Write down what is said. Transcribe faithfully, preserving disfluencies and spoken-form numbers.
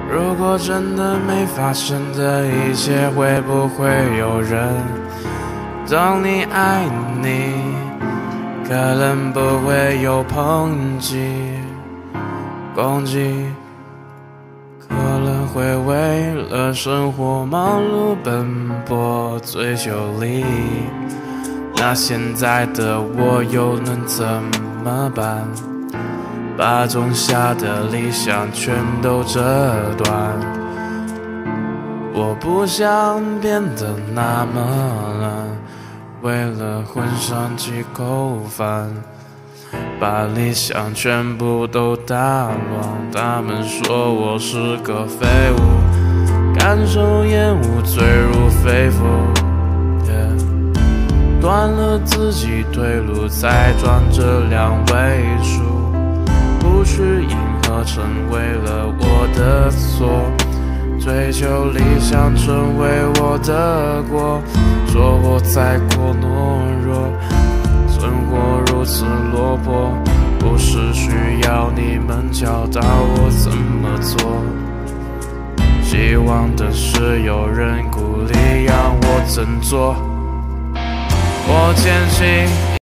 如果真的没发生的一切，会不会有人懂你爱你？可能不会有抨击、攻击，可能会为了生活忙碌奔波追求利益。那现在的我又能怎么办？把种下的理想全都折断。我不想变得那么烂，为了混上几口饭，把理想全部都打乱。他们说我是个废物，感受厌恶坠入肺腑， yeah. 断了自己退路，再转这两位数，不去迎合成为了我的错，追求理想成为我的过，说我太过懦弱，生活如此落魄，不是需要你们教导我怎么做，希望的是有人鼓励让我振作，我坚信